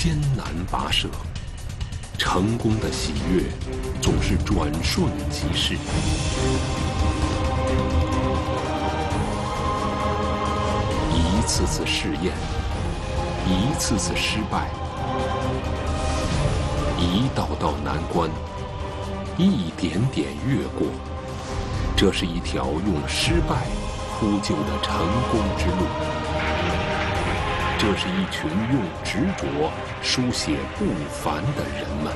艰难跋涉，成功的喜悦总是转瞬即逝。一次次试验，一次次失败，一道道难关，一点点越过。这是一条用失败铺就的成功之路。这是一群用执着书写不凡的人们。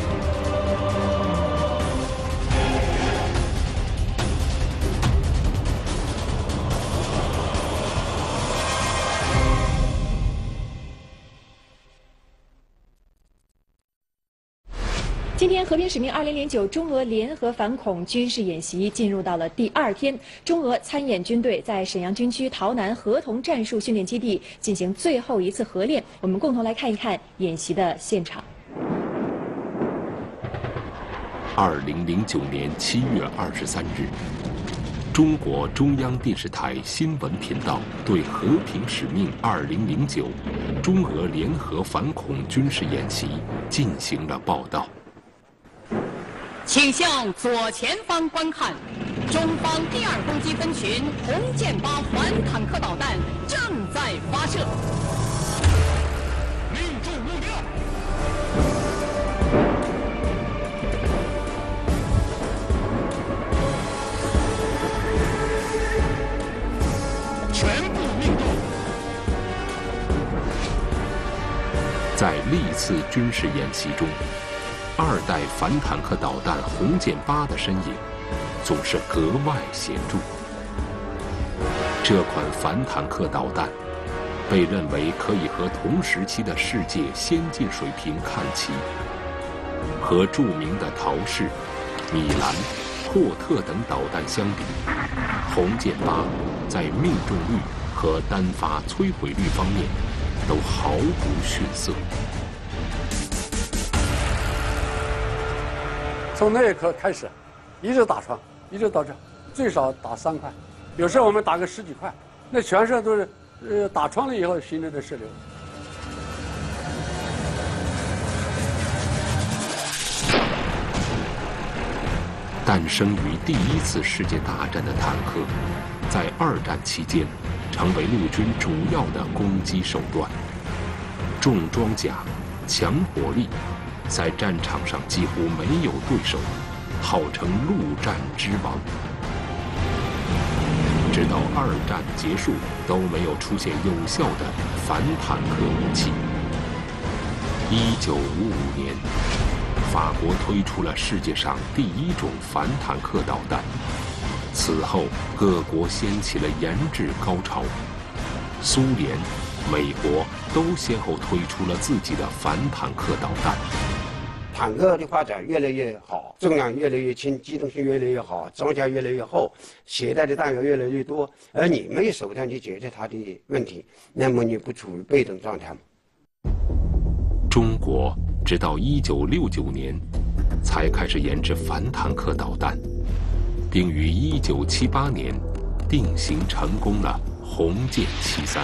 今天和平使命2009中俄联合反恐军事演习进入到了第2天，中俄参演军队在沈阳军区洮南合同战术训练基地进行最后一次合练。我们共同来看一看演习的现场。 2009年7月23日，中国中央电视台新闻频道对和平使命2009中俄联合反恐军事演习进行了报道。 请向左前方观看，中方第2攻击分群红箭8反坦克导弹正在发射，命中目标。全部命中。 在历次军事演习中，2代反坦克导弹红箭8的身影总是格外显著。这款反坦克导弹被认为可以和同时期的世界先进水平看齐，和著名的陶式、米兰、霍特等导弹相比，红箭8在命中率和单发摧毁率方面都毫不逊色。 从那一刻开始，一直打穿，一直到这，最少打3块，有时候我们打个10几块，那全是都是打穿了以后形成的射流。 诞生于第1次世界大战的坦克，在2战期间成为陆军主要的攻击手段。重装甲、强火力，在战场上几乎没有对手，号称陆战之王。直到2战结束，都没有出现有效的反坦克武器。1955年，法国推出了世界上第1种反坦克导弹。此后，各国掀起了研制高潮，苏联、美国都先后推出了自己的反坦克导弹。 坦克的发展越来越好，重量越来越轻，机动性越来越好，装甲越来越厚，携带的弹药越来越多，而你没有手段去解决它的问题，那么你不处于被动状态吗？ 中国直到1969年才开始研制反坦克导弹，并于1978年定型成功了红箭73。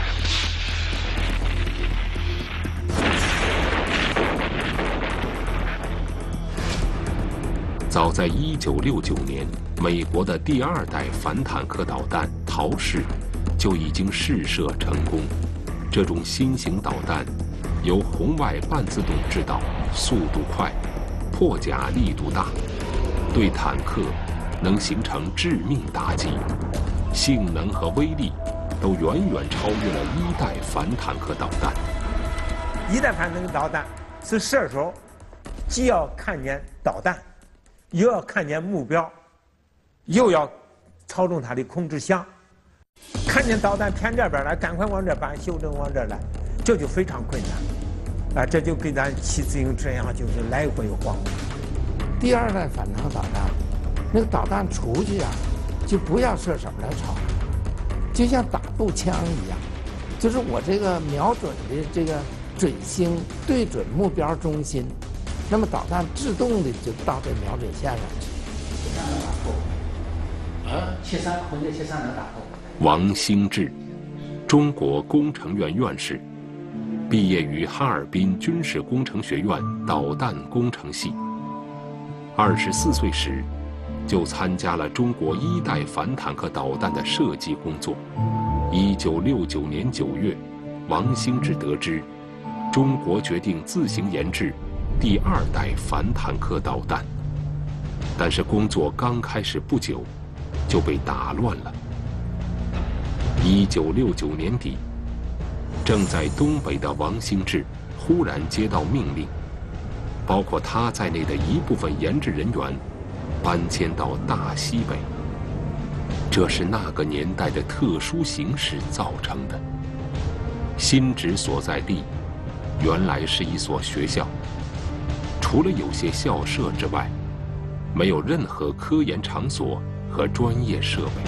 早在1969年，美国的第2代反坦克导弹陶式就已经试射成功。这种新型导弹由红外半自动制导，速度快，破甲力度大，对坦克能形成致命打击，性能和威力都远远超越了1代反坦克导弹。 1代反坦克导弹是射手既要看见导弹，又要看见目标，又要操纵它的控制箱。看见导弹偏这边来，赶快往这搬，修正往这来，这就非常困难。这就跟咱骑自行车一样，就是来回晃。 第2代反坦克导弹，那个导弹出去啊，就不要射手来吵，就像打步枪一样，就是我这个瞄准的这个准星对准目标中心，那么导弹自动的就到这瞄准线上去。 红箭73能打透。 王兴志，中国工程院院士， 毕业于哈尔滨军事工程学院导弹工程系。24岁时，就参加了中国1代反坦克导弹的设计工作。1969年9月，王兴志得知，中国决定自行研制第2代反坦克导弹，但是工作刚开始不久，就被打乱了。1969年底，正在东北的王兴志忽然接到命令，包括他在内的一部分研制人员搬迁到大西北。这是那个年代的特殊形势造成的。新址所在地原来是一所学校，除了有些校舍之外，没有任何科研场所和专业设备。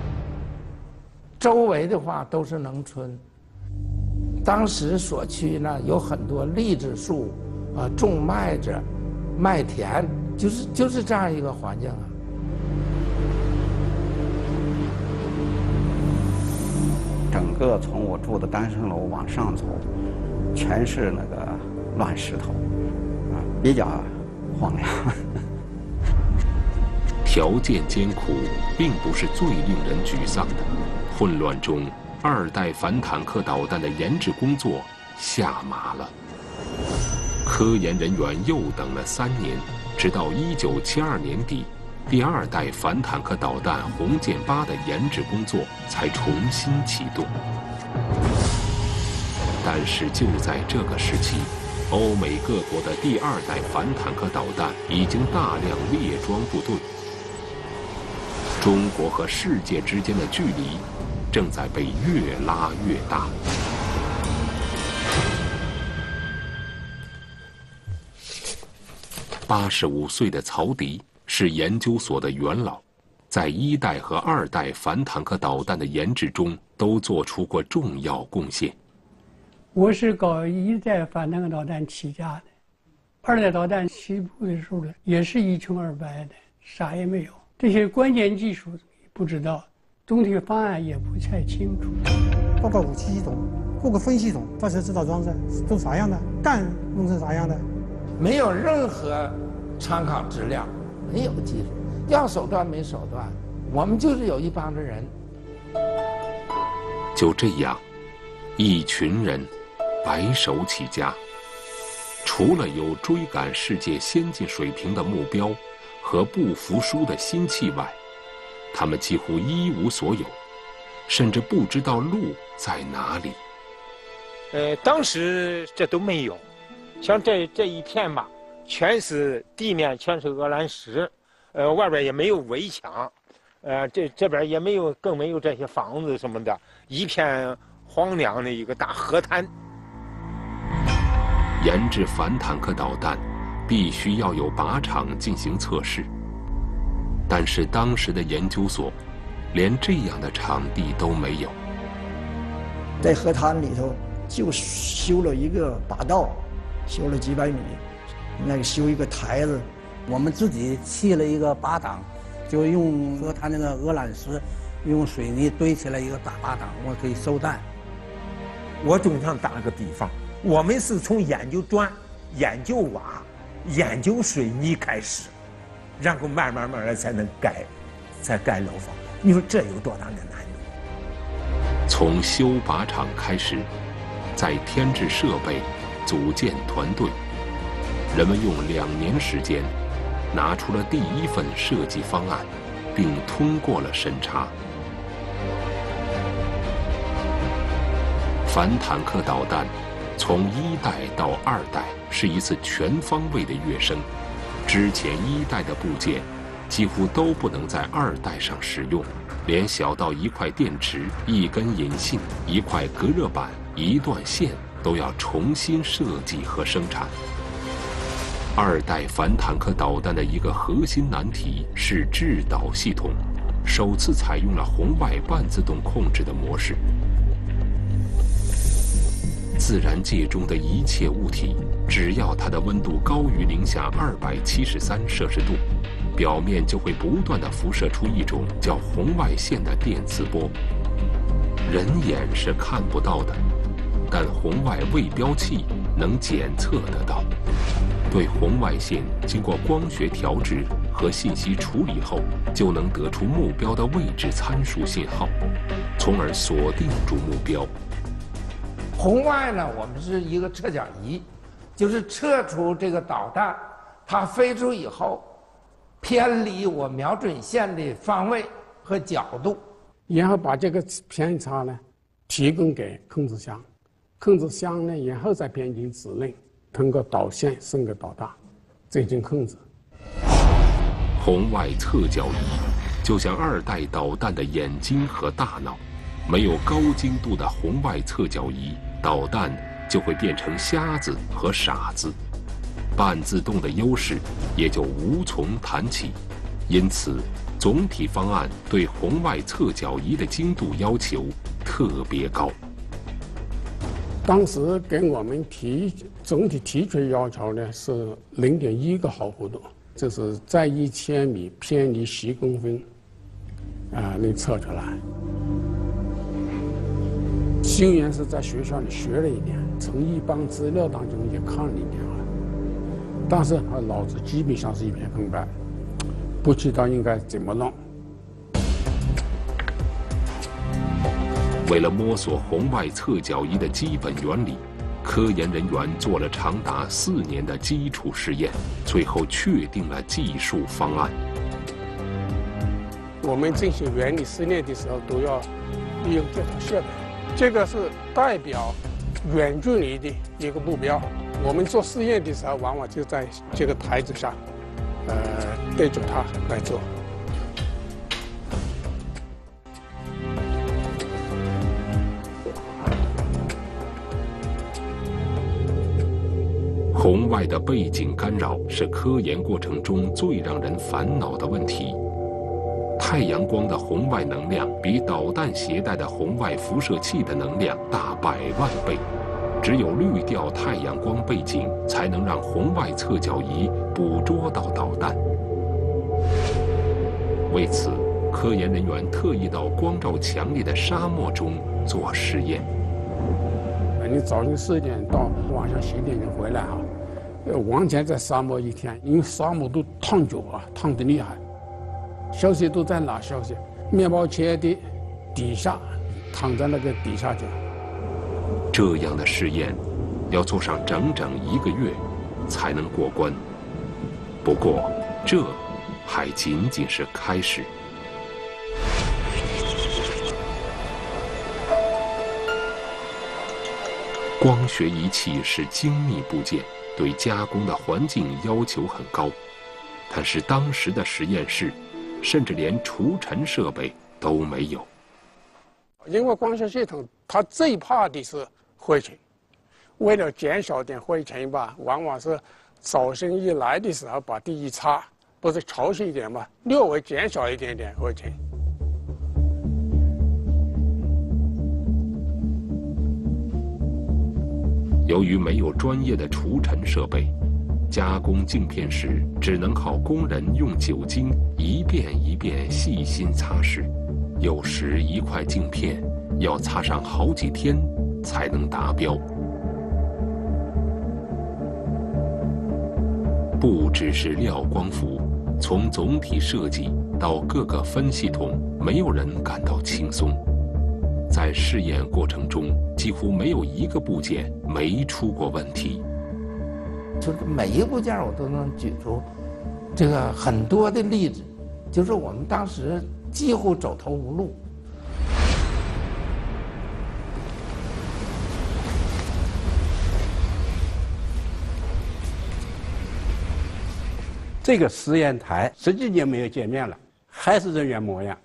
周围的话都是农村。当时所区呢有很多荔枝树，种麦子、麦田，就是这样一个环境啊。 整个从我住的单身楼往上走，全是那个乱石头，比较荒凉。 条件艰苦并不是最令人沮丧的。混乱中，2代反坦克导弹的研制工作下马了。科研人员又等了3年，直到1972年底，第2代反坦克导弹红箭8的研制工作才重新启动。但是就在这个时期，欧美各国的第2代反坦克导弹已经大量列装部队，中国和世界之间的距离正在被越拉越大。85岁的曹迪是研究所的元老，在1代和2代反坦克导弹的研制中都做出过重要贡献。 我是搞1代反坦克导弹起家的，2代导弹起步的时候呢，也是一穷二白的，啥也没有，这些关键技术不知道，总体方案也不太清楚。 包括武器系统、各个分系统、发射制导装置都啥样的，弹弄成啥样的， 没有任何参考资料，没有技术，要手段没手段，我们就是有一帮子人。 就这样，一群人白手起家，除了有追赶世界先进水平的目标和不服输的心气外，他们几乎一无所有，甚至不知道路在哪里。 当时这都没有，像这一片吧，全是地面，全是鹅卵石，外边也没有围墙，这边也没有，更没有这些房子什么的，一片荒凉的一个大河滩。 研制反坦克导弹必须要有靶场进行测试，但是当时的研究所连这样的场地都没有。 在河滩里头就修了一个靶道，修了几百米，那个修一个台子， 我们自己砌了一个靶档，就用河滩那个鹅卵石，用水泥堆起来一个大靶档，我可以收弹。 我总想打个比方，我们是从研究砖、研究瓦、研究水泥开始，然后慢慢的才能盖楼房。你说这有多大的难度？ 从修靶场开始，再添置设备，组建团队，人们用2年时间，拿出了第1份设计方案，并通过了审查。反坦克导弹从1代到2代是一次全方位的跃升，之前1代的部件几乎都不能在2代上使用，连小到一块电池、一根引信、一块隔热板、一段线都要重新设计和生产。2代反坦克导弹的一个核心难题是制导系统，首次采用了红外半自动控制的模式。自然界中的一切物体，只要它的温度高于零下273摄氏度，表面就会不断地辐射出一种叫红外线的电磁波，人眼是看不到的， 但红外位标器能检测得到，对红外线经过光学调制和信息处理后，就能得出目标的位置参数信号，从而锁定住目标。 红外呢，我们是一个测角仪，就是测出这个导弹它飞出以后偏离我瞄准线的方位和角度， 然后把这个偏差呢提供给控制箱，控制箱呢然后再编辑指令，通过导线送给导弹进行控制。 红外测角仪就像2代导弹的眼睛和大脑，没有高精度的红外测角仪，导弹就会变成瞎子和傻子，半自动的优势也就无从谈起。因此，总体方案对红外测角仪的精度要求特别高。 当时给我们总体提出要求呢是0.1个毫弧度，就是在1000米偏离10公分，能测出来。虽然是在学校里学了一年，从一般资料当中也看了一点了，但是脑子基本上是一片空白，不知道应该怎么弄。 为了摸索红外测角仪的基本原理，科研人员做了长达4年的基础实验，最后确定了技术方案。 我们进行原理实验的时候都要利用这套设备，这个是代表远距离的一个目标。我们做实验的时候，往往就在这个台子上，对着它来做。 红外的背景干扰是科研过程中最让人烦恼的问题。太阳光的红外能量比导弹携带的红外辐射器的能量大100万倍，只有滤掉太阳光背景，才能让红外测角仪捕捉到导弹。为此，科研人员特意到光照强烈的沙漠中做实验。 你早晨4点到晚上10点钟回来啊，完全在沙漠一天，因为沙漠都烫脚啊，烫得厉害。休息都在哪休息？面包车的底下，躺在那个底下去。 这样的试验要做上整整1个月才能过关。不过，这还仅仅是开始。光学仪器是精密部件，对加工的环境要求很高，但是当时的实验室甚至连除尘设备都没有。 因为光学系统它最怕的是灰尘，为了减少点灰尘吧，往往是早晨一来的时候把地一擦，不是潮湿一点嘛，略微减少一点点灰尘。 由于没有专业的除尘设备，加工镜片时只能靠工人用酒精一遍一遍细心擦拭，有时一块镜片要擦上好几天才能达标。不只是廖光福，从总体设计到各个分系统，没有人感到轻松。在试验过程中，几乎没有一个部件没出过问题。 就是每一个部件我都能举出这个很多的例子，就是我们当时几乎走投无路。 这个实验台10几年没有见面了，还是人原模样。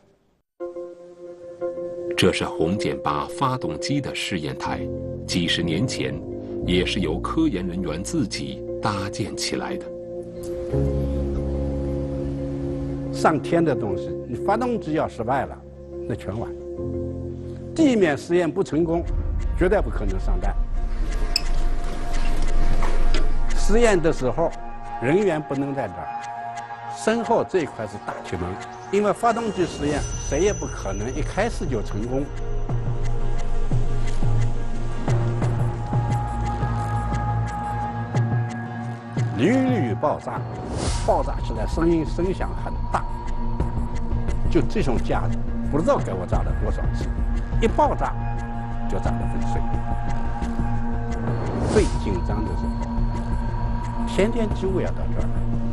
这是红箭8发动机的试验台，几十年前也是由科研人员自己搭建起来的。 上天的东西，你发动机要失败了，那全完。地面实验不成功，绝对不可能上弹。实验的时候，人员不能在这儿，身后这一块是大气门，因为发动机实验谁也不可能一开始就成功。 屡屡爆炸，爆炸起来声响很大，就这种架子不知道给我炸了多少次，一爆炸就炸得粉碎。最紧张的时候，天天几乎要到这儿。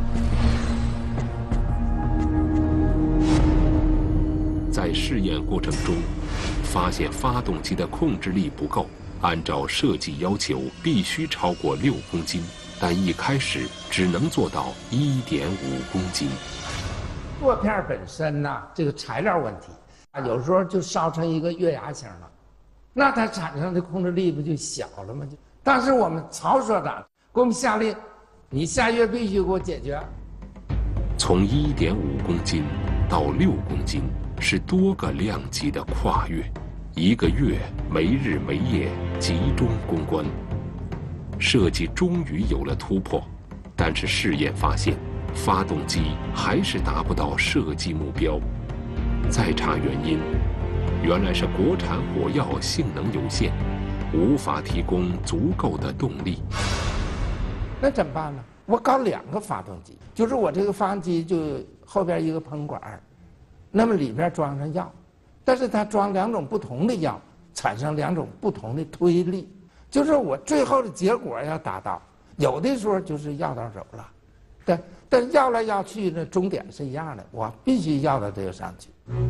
在试验过程中，发现发动机的控制力不够，按照设计要求必须超过6公斤，但一开始只能做到1.5公斤。 舵片本身呢，这个材料问题啊，有时候就烧成一个月牙形了，那它产生的控制力不就小了吗？当时我们曹所长给我们下令，你下月必须给我解决。 从1.5公斤到6公斤是多个量级的跨越，1个月没日没夜集中攻关。设计终于有了突破，但是试验发现，发动机还是达不到设计目标。再查原因，原来是国产火药性能有限，无法提供足够的动力。 那怎么办呢？我搞2个发动机，就是我这个发动机就后边一个喷管，那么里边装上药，但是它装2种不同的药，产生2种不同的推力，就是我最后的结果要达到。有的时候就是药到手了，但要来要去呢，终点是一样的，我必须要到这个上去。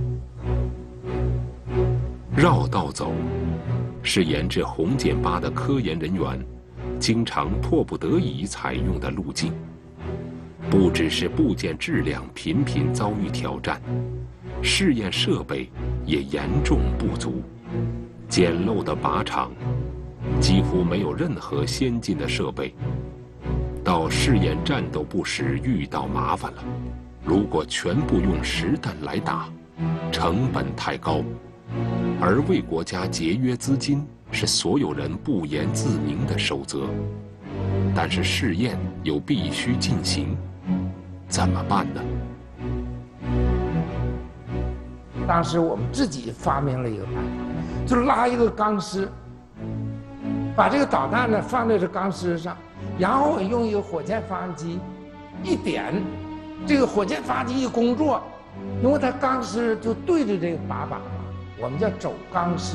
绕道走，是研制红箭8的科研人员经常迫不得已采用的路径。不只是部件质量频频遭遇挑战，试验设备也严重不足。简陋的靶场，几乎没有任何先进的设备。到试验战斗部时遇到麻烦了，如果全部用实弹来打，成本太高，而为国家节约资金是所有人不言自明的守则。但是试验又必须进行，怎么办呢？ 当时我们自己发明了一个办法，就是拉一个钢丝，把这个导弹呢放在这钢丝上，然后我用一个火箭发动机一点，这个火箭发动机一工作，因为它钢丝就对着这个靶板嘛，我们叫走钢丝。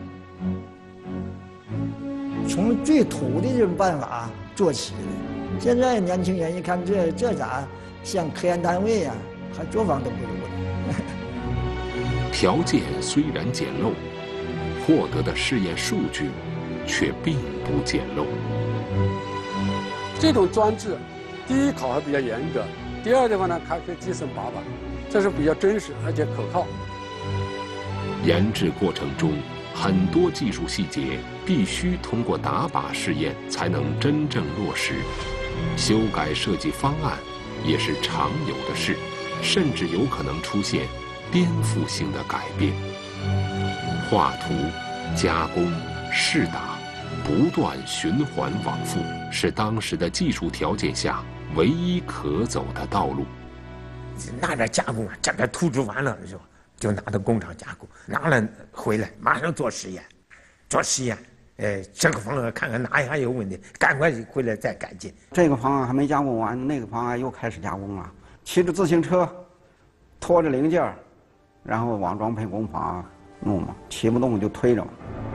从最土的这种办法做起的，现在年轻人一看这咋像科研单位呀，还作坊都不如呢。 条件虽然简陋，获得的试验数据却并不简陋。 这种装置，第一考核比较严格，第二的话呢，还可以集成靶板，这是比较真实而且可靠。 研制过程中，很多技术细节必须通过打靶试验才能真正落实，修改设计方案也是常有的事，甚至有可能出现颠覆性的改变。画图、加工、试打，不断循环往复，是当时的技术条件下唯一可走的道路。 拿着加工啊，这个图纸完了是吧？就拿到工厂加工，拿了回来马上做实验，这个方案看看哪里还有问题，赶快回来再改进。 这个方案还没加工完，那个方案又开始加工了。骑着自行车，拖着零件，然后往装配工坊弄嘛，骑不动就推着嘛。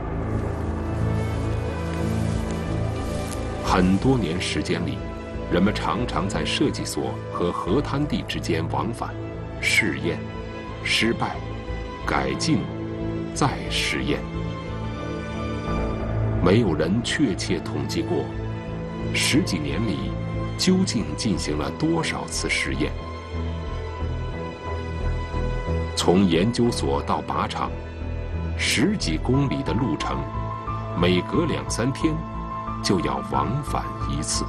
很多年时间里，人们常常在设计所和核滩地之间往返，试验、失败、改进、再试验。没有人确切统计过10几年里究竟进行了多少次实验。从研究所到靶场，10几公里的路程，每隔2、3天就要往返一次。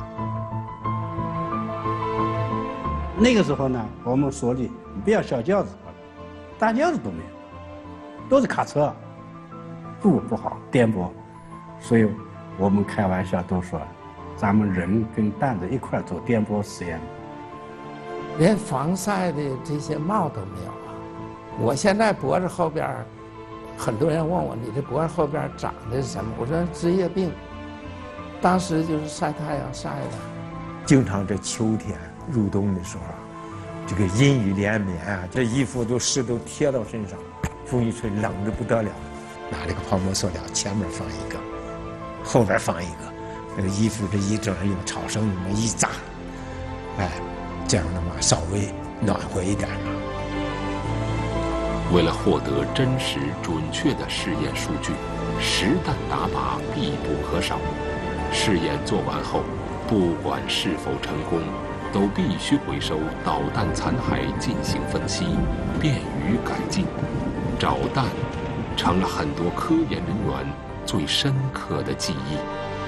那个时候呢，我们所里不要小轿子，大轿子都没有，都是卡车，路不好，颠簸，所以我们开玩笑都说，咱们人跟担子一块做颠簸实验。 连防晒的这些帽都没有啊！我现在脖子后边，很多人问我，你这脖子后边长的是什么？我说职业病，当时就是晒太阳晒的。 经常这秋天入冬的时候啊，这个阴雨连绵啊，这衣服都湿都贴到身上，风一吹冷得不得了。拿这个泡沫塑料，前面放一个，后边放一个，那个衣服这一整用草绳那么一扎，哎，这样的嘛稍微暖和一点嘛。 为了获得真实准确的试验数据，实弹打靶必不可少。试验做完后，不管是否成功，都必须回收导弹残骸进行分析，便于改进。找弹成了很多科研人员最深刻的记忆。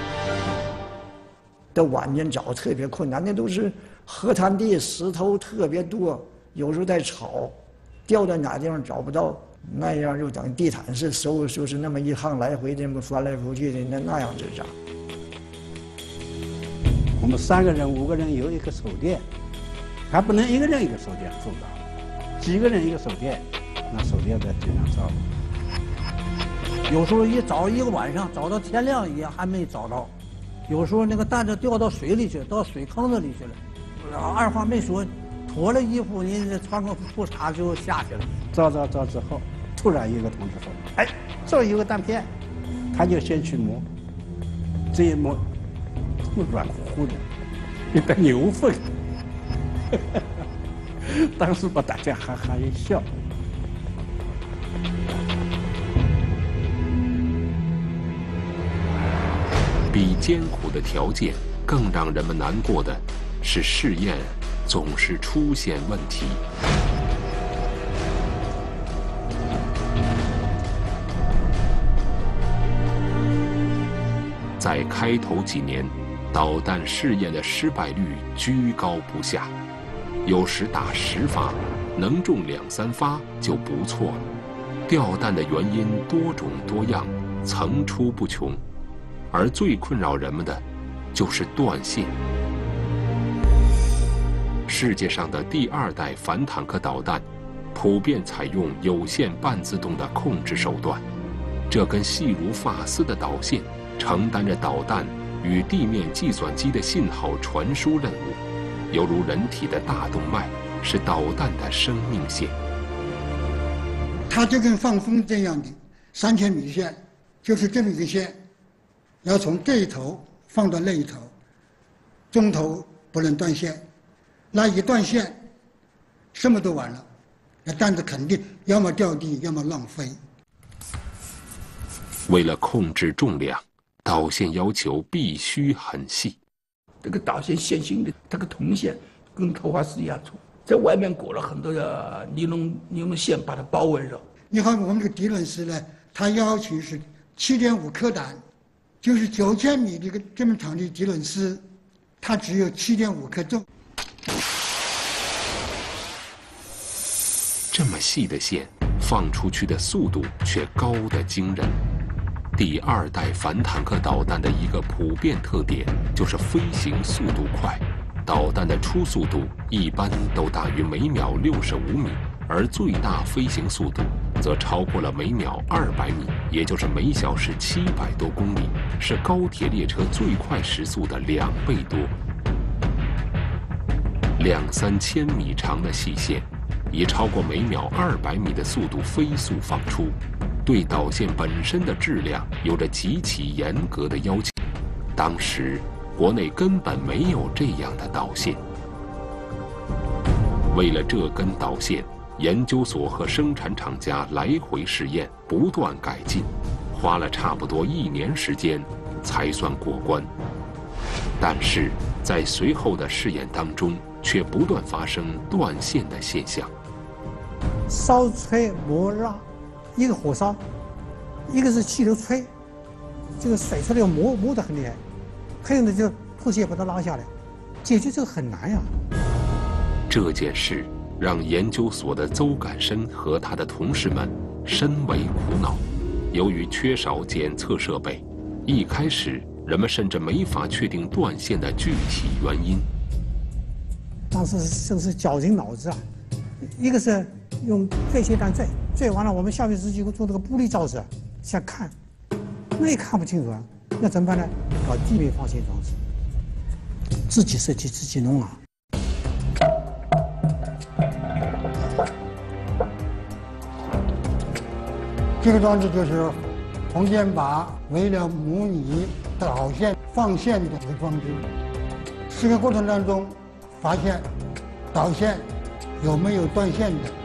到晚年找特别困难，那都是河滩地，石头特别多，有时候在草掉在哪地方找不到，那样就等地毯式收，就是那么一趟来回这么翻来覆去的，那样子找。 我们3个人、5个人有一个手电，还不能1个人1个手电做到，几个人1个手电，那手电在地上找。 有时候一找一个晚上，找到天亮也还没找到。有时候那个弹子掉到水里去，到水坑子里去了。二话没说，脱了衣服，你穿个裤衩就下去了。 找之后，突然一个同志说：“哎，这有个弹片。”他就先去摸，这一摸，这么软乎乎的，有点牛粪。当时把大家哈哈一笑。 比艰苦的条件更让人们难过的是，试验总是出现问题。在开头几年，导弹试验的失败率居高不下，有时打10发，能中2、3发就不错了。掉弹的原因多种多样，层出不穷。而最困扰人们的，就是断线。世界上的第2代反坦克导弹，普遍采用有线半自动的控制手段，这根细如发丝的导线，承担着导弹与地面计算机的信号传输任务，犹如人体的大动脉，是导弹的生命线。 它就跟放风这样的3000米线，就是这么一个线。要从这一头放到那一头，中头不能断线，那一断线，什么都完了，那弹子肯定要么掉地，要么浪飞。 为了控制重量，导线要求必须很细。 这个导线线性的，这个铜线跟头发丝一样粗，在外面裹了很多的尼龙线把它包围着。 你看我们这个底轮丝呢，它要求是7.5克胆。就是9000米的这么长的底轮丝，它只有7.5克重。 这么细的线，放出去的速度却高得惊人。第2代反坦克导弹的一个普遍特点就是飞行速度快，导弹的初速度一般都大于每秒65米，而最大飞行速度则超过了每秒200米，也就是每小时700多公里，是高铁列车最快时速的2倍多。2、3千米长的细线，以超过每秒200米的速度飞速放出，对导线本身的质量有着极其严格的要求。当时国内根本没有这样的导线。为了这根导线，研究所和生产厂家来回试验，不断改进，花了差不多1年时间才算过关。但是在随后的试验当中，却不断发生断线的现象。 烧吹磨拉，一个火烧，一个是气流吹，这个水出来要磨得很厉害，还有呢就吐气把它拉下来，解决这个很难呀。 这件事让研究所的邹感生和他的同事们深为苦恼。由于缺少检测设备，一开始人们甚至没法确定断线的具体原因。 当时就是绞尽脑汁啊，一个是用这些弹坠完了，我们下面自己做那个玻璃罩子想看，那也看不清楚啊，那怎么办呢？搞地面放线装置， 自己设计自己弄啊。这个装置就是洪建拔为了模拟导线放线的一个装置。试验过程当中，发现导线有没有断线的。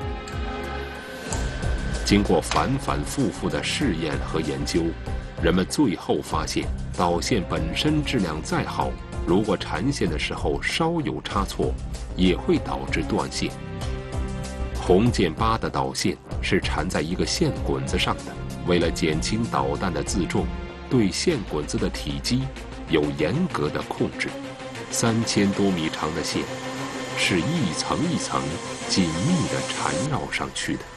经过反反复复的试验和研究，人们最后发现，导线本身质量再好，如果缠线的时候稍有差错，也会导致断线。洪建拔的导线是缠在一个线滚子上的，为了减轻导弹的自重，对线滚子的体积有严格的控制。3000多米长的线，是一层一层紧密地缠绕上去的。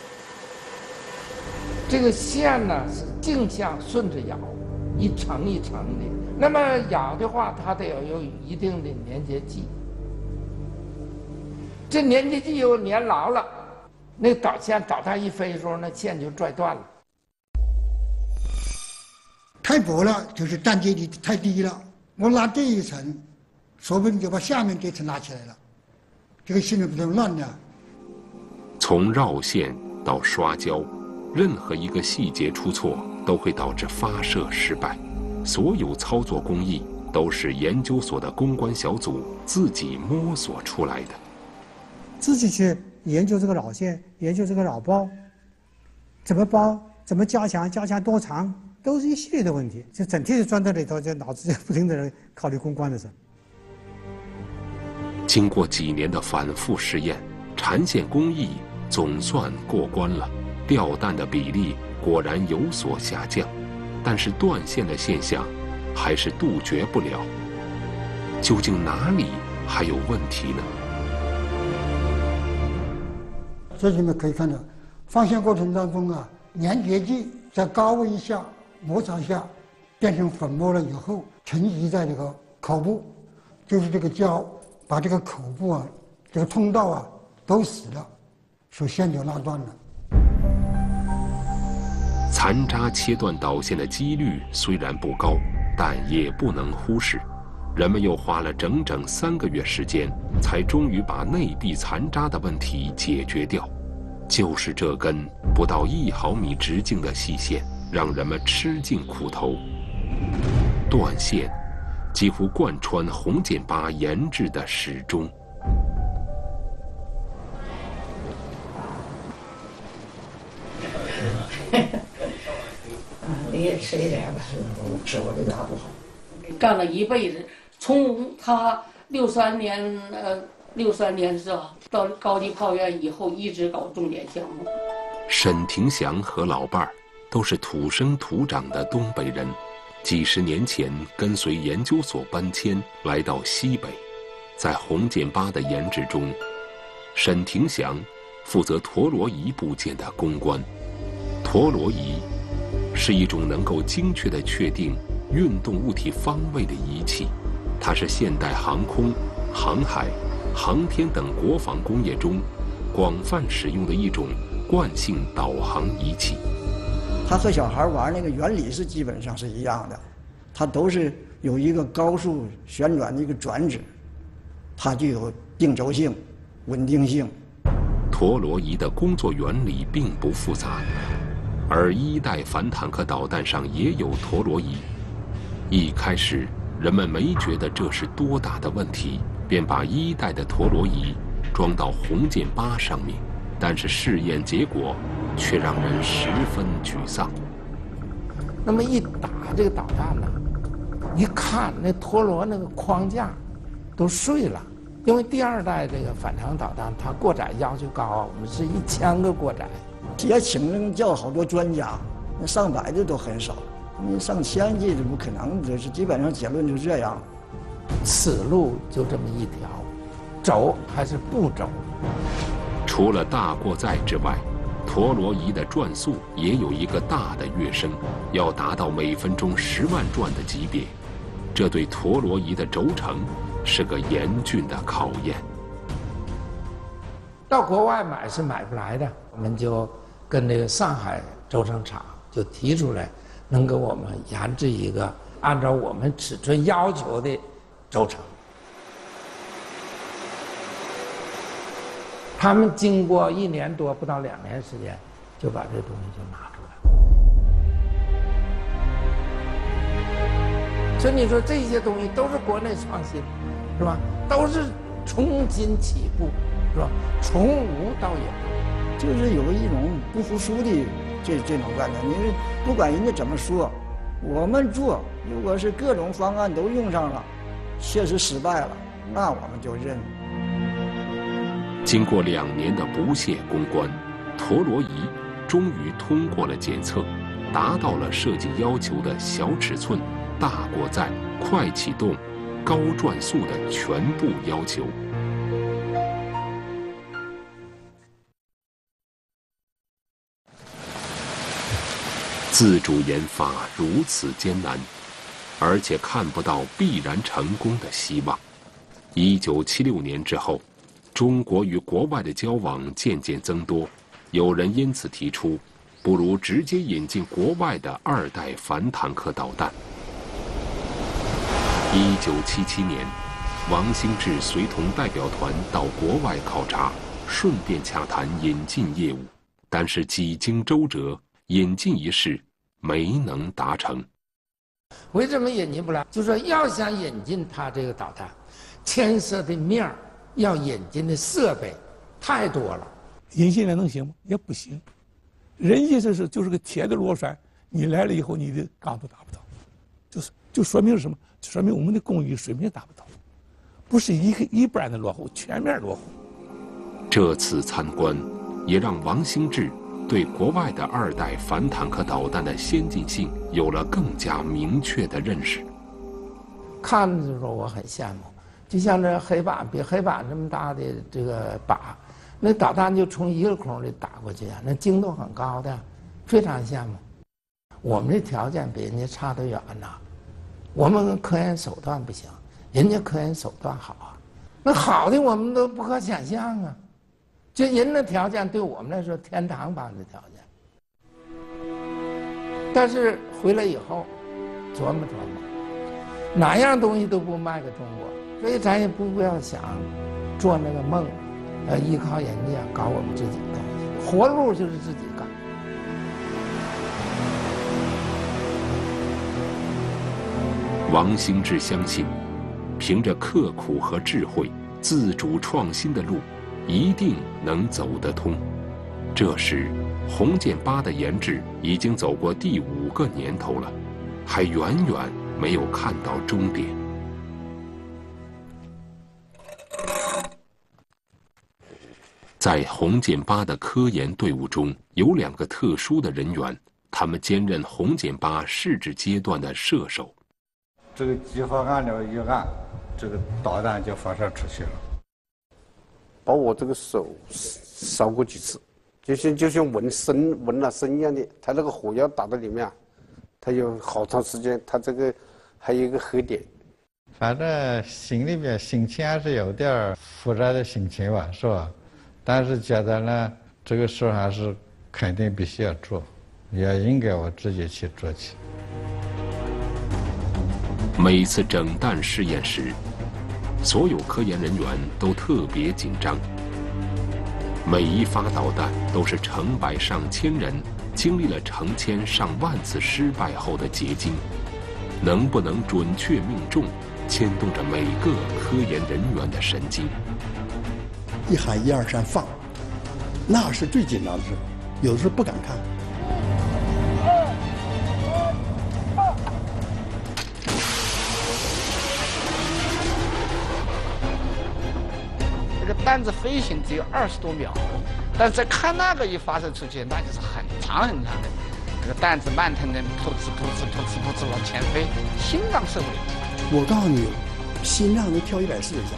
这个线呢是径向顺着咬，一层一层的。那么咬的话，它得要有一定的粘结剂。这粘结剂又粘牢了，那个导弹一飞的时候，那线就拽断了。 太薄了，就是粘结力太低了。我拉这一层，说不定就把下面这层拉起来了，这个线路不就乱了？ 从绕线到刷胶，任何一个细节出错都会导致发射失败。所有操作工艺都是研究所的攻关小组自己摸索出来的。 自己去研究这个绕线，研究这个绕包，怎么包，怎么加强，加强多长，都是一系列的问题。就整天就钻在里头，就脑子就不停地考虑攻关的事。 经过几年的反复试验，缠线工艺总算过关了。掉弹的比例果然有所下降，但是断线的现象还是杜绝不了。究竟哪里还有问题呢？ 这里面可以看到，放线过程当中啊，粘结剂在高温下摩擦下变成粉末了以后，沉积在这个口部，就是这个胶把这个口部啊，这个通道啊都死了，所以线就拉断了。 残渣切断导线的几率虽然不高，但也不能忽视。人们又花了整整3个月时间，才终于把内壁残渣的问题解决掉。就是这根不到1毫米直径的细线，让人们吃尽苦头。断线几乎贯穿洪建拔研制的始终。 你也吃一点吧，吃我这个不好。 干了一辈子，从他63年是吧，到高级炮院以后，一直搞重点项目。 沈廷祥和老伴儿都是土生土长的东北人，几十年前跟随研究所搬迁来到西北。在洪建拔的研制中，沈廷祥负责陀螺仪部件的攻关。陀螺仪是一种能够精确地确定运动物体方位的仪器，它是现代航空、航海、航天等国防工业中广泛使用的一种惯性导航仪器。 它和小孩玩那个原理是基本上是一样的，它都是有一个高速旋转的一个转子，它就有定轴性、稳定性。 陀螺仪的工作原理并不复杂，而1代反坦克导弹上也有陀螺仪。一开始人们没觉得这是多大的问题，便把1代的陀螺仪装到洪建拔上面，但是试验结果却让人十分沮丧。 那么一打这个导弹呢，一看那陀螺那个框架都碎了，因为第2代这个反坦克导弹它过载要求高，我们是1000个过载。 也请人叫好多专家，那上百的都很少，你上千计是不可能，就是基本上结论就这样。 此路就这么一条，走还是不走？ 除了大过载之外，陀螺仪的转速也有一个大的跃升，要达到每分钟10万转的级别，这对陀螺仪的轴承是个严峻的考验。 到国外买是买不来的，我们就跟这个上海轴承厂就提出来，能给我们研制一个按照我们尺寸要求的轴承。 他们经过1年多不到2年时间，就把这东西就拿出来。所以你说这些东西都是国内创新，是吧？都是重新起步，是吧？从无到有， 就是有一种不服输的这种观念。你不管人家怎么说，我们做，如果是各种方案都用上了，确实失败了，那我们就认。 经过2年的不懈攻关，陀螺仪终于通过了检测，达到了设计要求的小尺寸、大过载、快启动、高转速的全部要求。自主研发如此艰难，而且看不到必然成功的希望。1976年之后，中国与国外的交往渐渐增多，有人因此提出，不如直接引进国外的2代反坦克导弹。1977年，王兴志随同代表团到国外考察，顺便洽谈引进业务，但是几经周折，引进一事没能达成。 为什么引进不来？就说要想引进它这个导弹，牵涉的面儿，要引进的设备太多了。 引进来能行吗？也不行。人家就是个铁的螺栓，你来了以后，你的刚都达不到，就说明什么？说明我们的工艺水平达不到，不是一般的落后，全面落后。 这次参观，也让王兴志对国外的2代反坦克导弹的先进性有了更加明确的认识。 看的时候我很羡慕，就像这黑靶，比黑靶这么大的这个靶，那导弹就从一个孔里打过去啊，那精度很高的，非常羡慕。我们的条件比人家差得远呐，我们科研手段不行，人家科研手段好啊，那好的我们都不可想象啊。就人的条件对我们来说天堂般的条件，但是回来以后琢磨琢磨，哪样东西都不卖给中国，所以咱也不要想做那个梦，依靠人家搞我们自己的东西，活路就是自己干。 王兴志相信，凭着刻苦和智慧，自主创新的路一定能走得通。这时，红箭8的研制已经走过第5个年头了，还远远没有看到终点。在红箭8的科研队伍中，有2个特殊的人员，他们兼任红箭8试制阶段的射手。 这个机发按钮一按，这个导弹就发射出去了。 把我这个手烧过几次，就像纹了身一样的，它那个火药打到里面，它有好长时间，它这个还有一个黑点。 反正心里面心情还是有点复杂的心情吧，是吧？但是觉得呢，这个事还是肯定必须要做，也应该我自己去做起。 每次整弹试验时，所有科研人员都特别紧张。每一发导弹都是成百上千人经历了成千上万次失败后的结晶，能不能准确命中，牵动着每个科研人员的神经。 一喊1、2、3放，那是最紧张的时候，有的时候不敢看。 这个弹子飞行只有20多秒，但是看那个一发射出去，那就是很长很长的。这个弹子慢腾腾，噗呲噗呲噗呲噗呲往前飞，心脏受不了。 我告诉你，心脏能跳140下。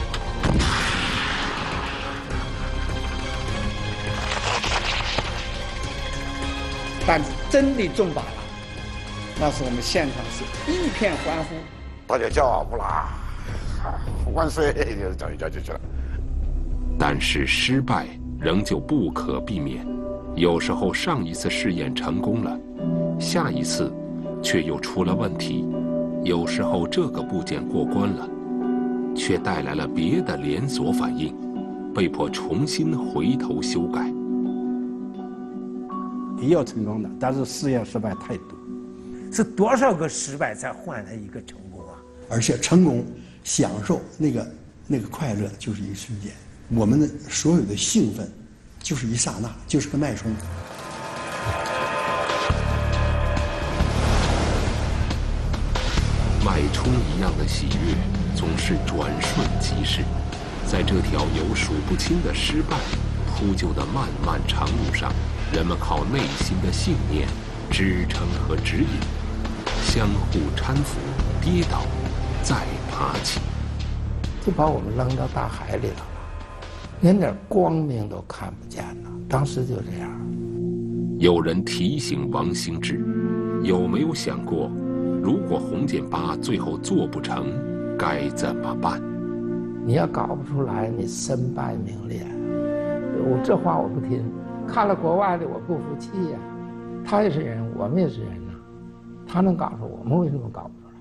弹子真的中靶了，那时我们现场是一片欢呼， 大家叫呼啦，万岁，就叫就去了。 但是失败仍旧不可避免，有时候上一次试验成功了，下一次却又出了问题，有时候这个部件过关了， 却带来了别的连锁反应，被迫重新回头修改。 也要成功的，但是试验失败太多。 是多少个失败才换来一个成功啊？ 而且成功享受那个快乐就是一瞬间，我们的所有的兴奋就是一刹那，就是个脉冲。 脉冲一样的喜悦总是转瞬即逝，在这条有数不清的失败铺就的漫漫长路上，人们靠内心的信念支撑和指引，相互搀扶，跌倒，再爬起。 就把我们扔到大海里头了，连点光明都看不见了。当时就这样。 有人提醒王兴志，有没有想过，如果洪建八最后做不成，该怎么办？ 你要搞不出来，你身败名裂。这话我不听。看了国外的，我不服气呀。他也是人，我们也是人呐。他能搞出，我们为什么搞不出来？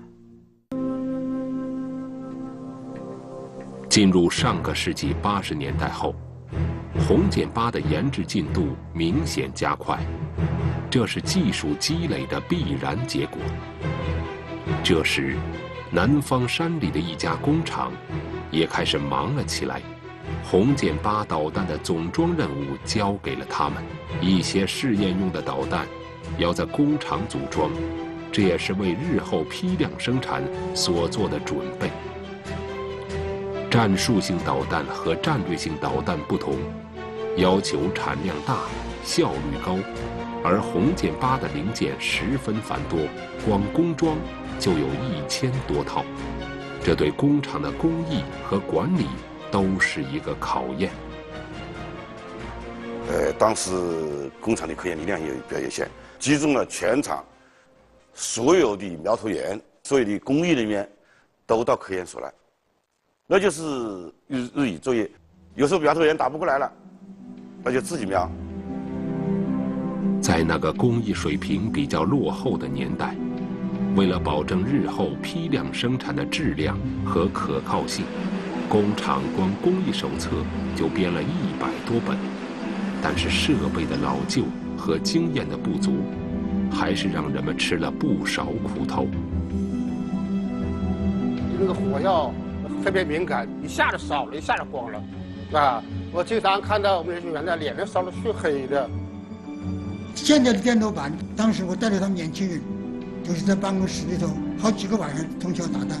进入上个世纪80年代后，洪建八的研制进度明显加快，这是技术积累的必然结果。这时，南方山里的一家工厂也开始忙了起来。洪建八导弹的总装任务交给了他们，一些试验用的导弹要在工厂组装，这也是为日后批量生产所做的准备。战术性导弹和战略性导弹不同，要求产量大、效率高，而洪建八的零件十分繁多，光工装就有1000多套，这对工厂的工艺和管理都是一个考验。 当时工厂的科研力量也比较有限，集中了全厂所有的苗头员、所有的工艺人员都到科研所来，那就是日以作业。有时候苗头员打不过来了，那就自己苗。 在那个工艺水平比较落后的年代，为了保证日后批量生产的质量和可靠性，工厂光工艺手册就编了100多本。但是设备的老旧和经验的不足，还是让人们吃了不少苦头。 那个火药特别敏感，一下子烧了，一下子光了，啊！我经常看到我们学员的脸上烧得黢黑的。 现在的电脑板，当时我带着他们年轻人，就是在办公室里头好几个晚上通宵达旦。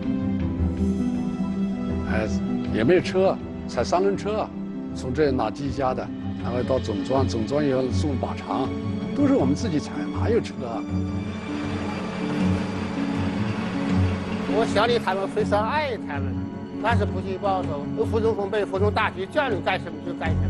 也没有车，踩3轮车，从这拿机架的，然后到总装，总装以后送靶场，都是我们自己踩，哪有车啊？ 我想你他们，非常爱他们，但是不计报酬，都服从分配，服从大局，叫你干什么就干什么。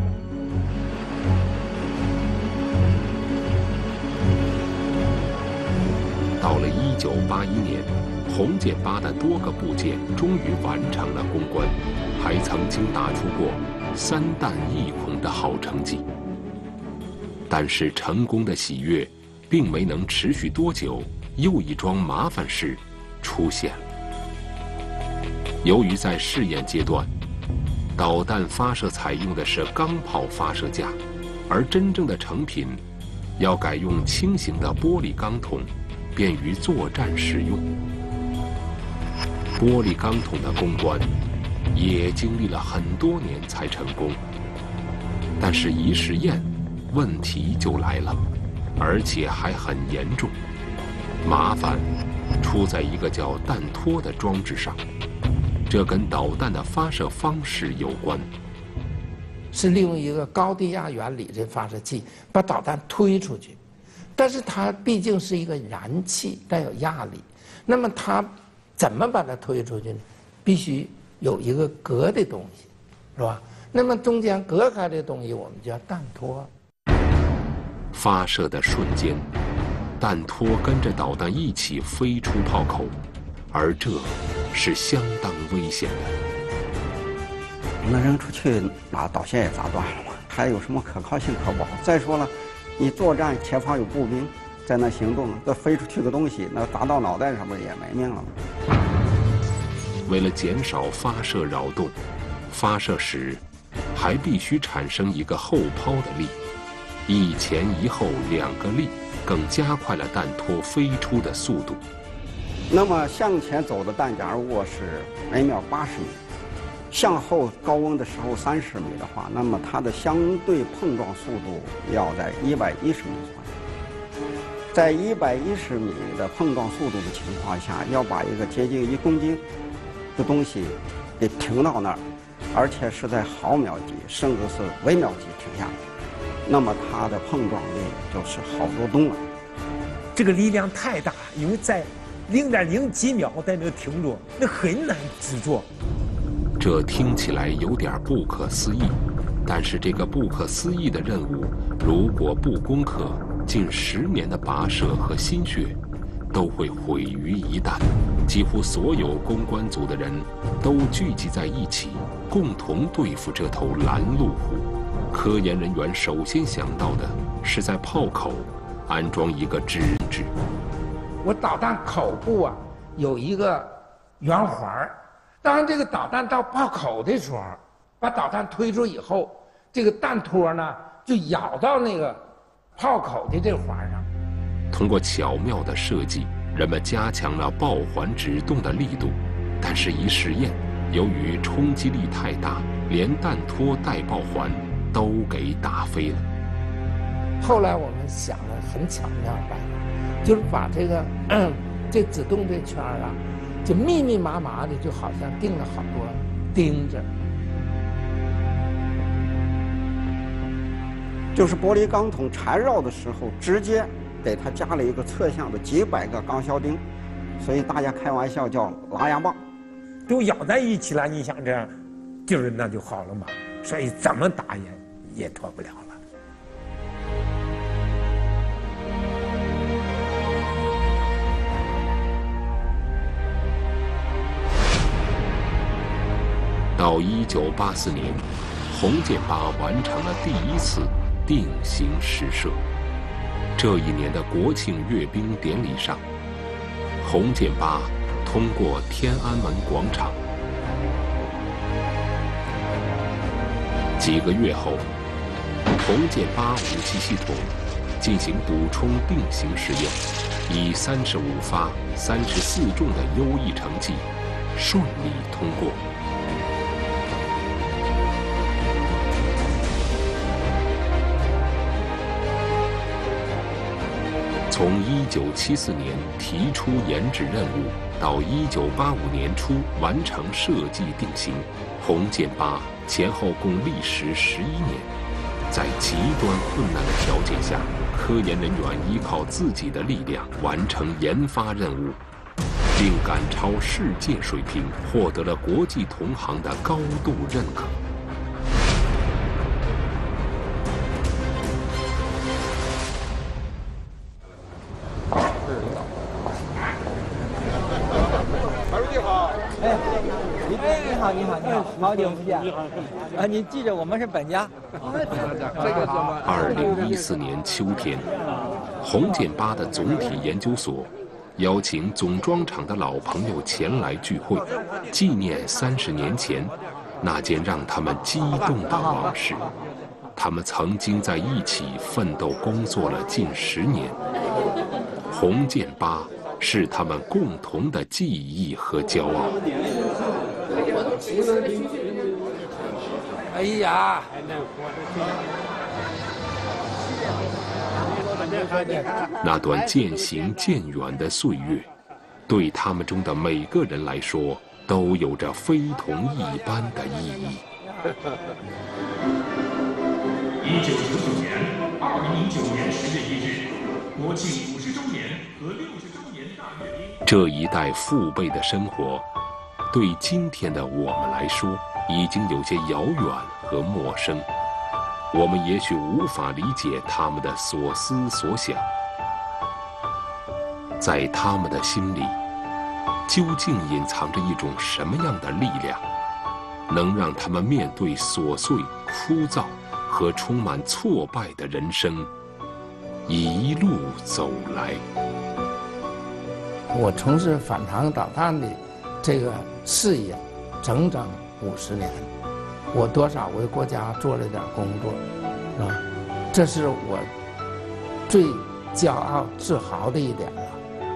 到了1981年，洪建八的多个部件终于完成了攻关，还曾经打出过3弹1孔的好成绩。但是成功的喜悦并没能持续多久，又一桩麻烦事出现了。由于在试验阶段，导弹发射采用的是钢炮发射架，而真正的成品要改用轻型的玻璃钢筒，便于作战使用。玻璃钢筒的攻关也经历了很多年才成功，但是一试验，问题就来了，而且还很严重。麻烦出在一个叫弹托的装置上，这跟导弹的发射方式有关。 是利用一个高低压原理的发射器把导弹推出去，但是它毕竟是一个燃气，带有压力，那么它怎么把它推出去呢？必须有一个隔的东西，是吧？那么中间隔开的东西我们叫弹托。 发射的瞬间，弹托跟着导弹一起飞出炮口，而这是相当危险的。 那扔出去，把导线也砸断了嘛，还有什么可靠性可保？再说了，你作战前方有步兵在那行动，这飞出去个东西，那砸到脑袋上面也没命了吗？ 为了减少发射扰动，发射时还必须产生一个后抛的力，一前一后两个力，更加快了弹托飞出的速度。 那么向前走的弹，假如果是每秒80米，向后高温的时候30米的话，那么它的相对碰撞速度要在110米左右。在110米的碰撞速度的情况下，要把一个接近1公斤的东西给停到那儿，而且是在毫秒级甚至是微秒级停下来，那么它的碰撞力就是好多吨了。 这个力量太大，因为在0.0几秒在那停住，那很难制作。 这听起来有点不可思议，但是这个不可思议的任务，如果不攻克，近10年的跋涉和心血都会毁于一旦。几乎所有攻关组的人都聚集在一起，共同对付这头拦路虎。科研人员首先想到的是在炮口安装一个制人质。 我导弹口部啊有一个圆环，当这个导弹到炮口的时候，把导弹推出以后，这个弹托呢就咬到那个炮口的这个环上。 通过巧妙的设计，人们加强了爆环制动的力度，但是一试验，由于冲击力太大，连弹托带爆环都给打飞了。 后来我们想了很巧妙的办法，就是把这个这制动这圈啊，就密密麻麻的，就好像钉了好多钉子。 就是玻璃钢筒缠绕的时候，直接给它加了一个侧向的几百个钢销钉，所以大家开玩笑叫拉牙棒。 都咬在一起了，你想这样，就是那就好了嘛。所以怎么打也脱不了了。 到1984年，红箭8完成了第1次定型试射。这一年的国庆阅兵典礼上，红箭8通过天安门广场。几个月后，红箭8武器系统进行补充定型试验，以35发34中的优异成绩顺利通过。从1974年提出研制任务到1985年初完成设计定型，红箭8前后共历时11年。在极端困难的条件下，科研人员依靠自己的力量完成研发任务，并赶超世界水平，获得了国际同行的高度认可。 好久不见啊！你记着，我们是本家。 2014年秋天，红箭8的总体研究所邀请总装厂的老朋友前来聚会，纪念30年前那件让他们激动的往事。他们曾经在一起奋斗工作了近10年，红箭8是他们共同的记忆和骄傲。 哎呀！ 那段渐行渐远的岁月，对他们中的每个人来说，都有着非同一般的意义。 1999年2009年10月1日，国庆50周年和60周年大阅兵。 这一代父辈的生活，对今天的我们来说，已经有些遥远和陌生。我们也许无法理解他们的所思所想，在他们的心里，究竟隐藏着一种什么样的力量，能让他们面对琐碎、枯燥和充满挫败的人生，一路走来。 我从事反膛导弹的这个事业整整50年，我多少为国家做了点工作，啊，这是我最骄傲自豪的一点了。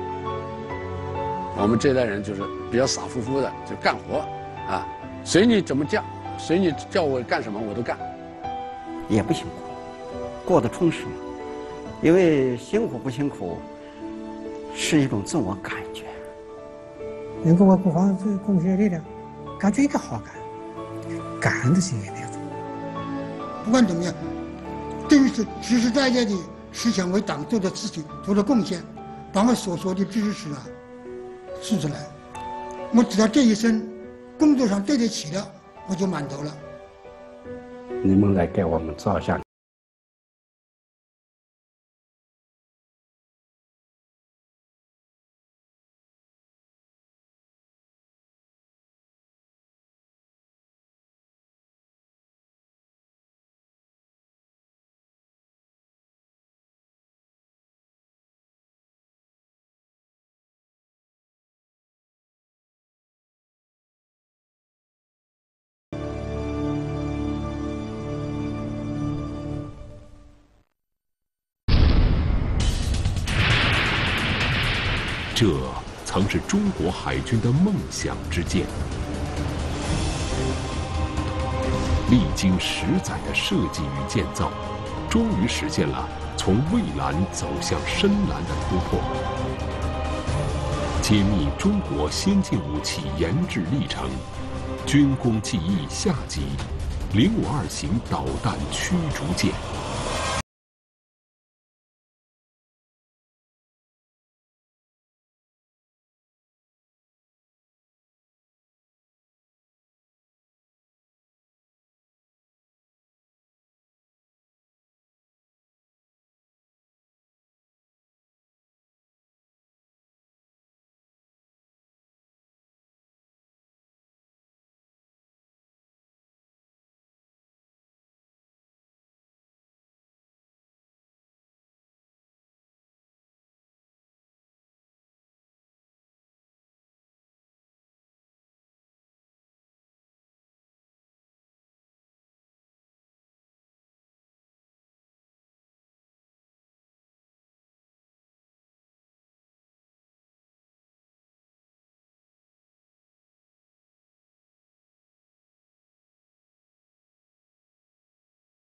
我们这代人就是比较傻乎乎的，就干活，啊，随你怎么叫，随你叫我干什么我都干， 也不辛苦，过得充实嘛。因为辛苦不辛苦，是一种自我感觉。 能给我国防贡献力量，感觉应该好干，感恩的心也得做。不管怎么样，真是实实在在的实现为党做的事情、做的贡献，把我所说的知识啊说出来。我只要这一生工作上对得起了，我就满足了。 你们来给我们照相。 这曾是中国海军的梦想之舰，历经10载的设计与建造，终于实现了从蔚蓝走向深蓝的突破。揭秘中国先进武器研制历程，军工技艺下集：052型导弹驱逐舰。